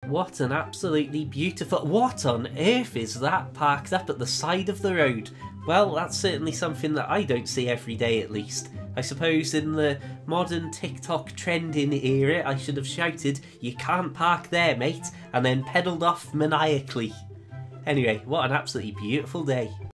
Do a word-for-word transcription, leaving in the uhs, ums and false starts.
What an absolutely beautiful... What on earth is that parked up at the side of the road? Well, that's certainly something that I don't see every day at least. I suppose in the modern TikTok trending era I should have shouted, "You can't park there, mate," and then pedalled off maniacally. Anyway, what an absolutely beautiful day.